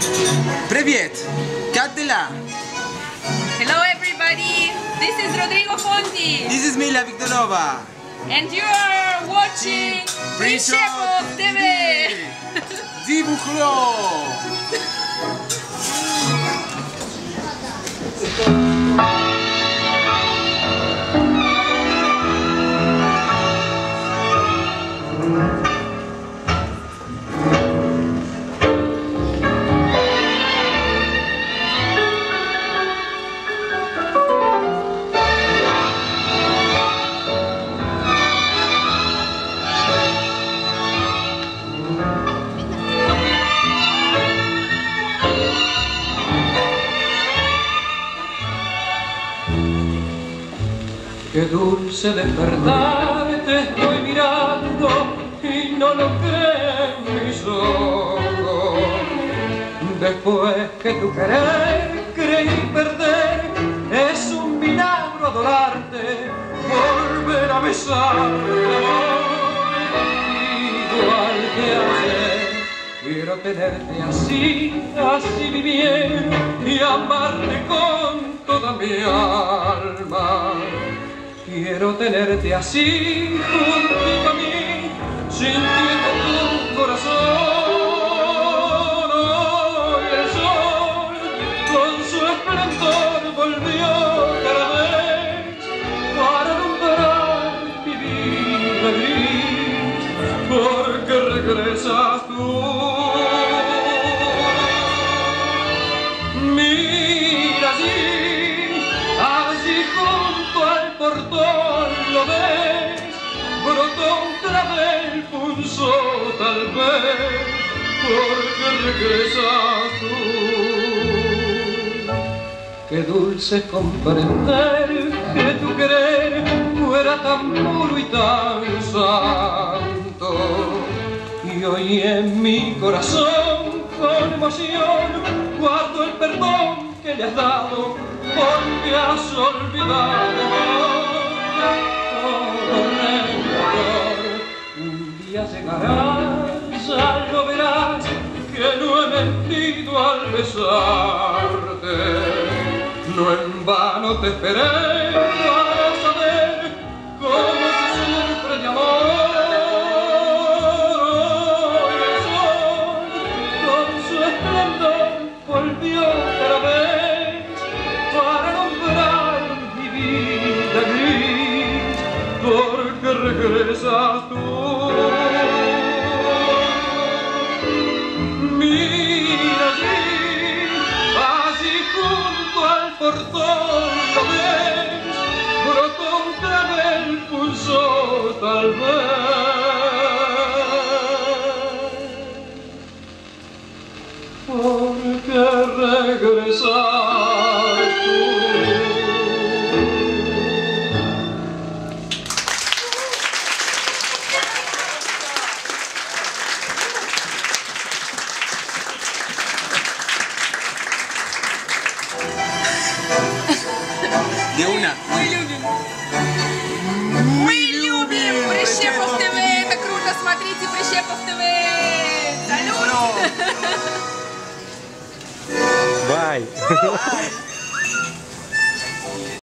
Привет! Как дела? Hello everybody, this is Rodrigo Fonti This is Mila Viktorova. and you are watching Прищепов TV. Дибухло! Qué dulce despertar, te estoy mirando y no lo creen mis ojos. Después que tu querer creí perder, es un milagro adorarte, volver a besarte, igual que ayer. Quiero tenerte así, así vivir y amarte con toda mi alma. Quiero tenerte así, junto a mí, sintiendo tu corazón. Hoy el sol, con su esplendor, volvió otra vez para alumbrar mi vida gris, porque regresas tú. Mira allí junto al portón, lo ves, brotó otra vez el pulso, tal vez, porque regresas tú. Qué dulce es comprender que tu querer fuera tan puro y tan santo. Y hoy en mi corazón, con emoción, guardo el perdón que le has dado, porque has olvidado todo rencor. Un día llegarás, ya lo verás, que no he mentido al besarte. No en vano te esperé para saber cómo se sufre de amor. Hoy el sol, con su esplendor, volvió otra vez para alumbrar mi vida gris, porque regresas tú. Mira allí junto al portón, lo ves, brotó otra vez el pulso, tal vez, porque regresas tú. De una. Мы любим Прищепов ТВ, это круто, смотрите Прищепов ТВ. Салют! Bye.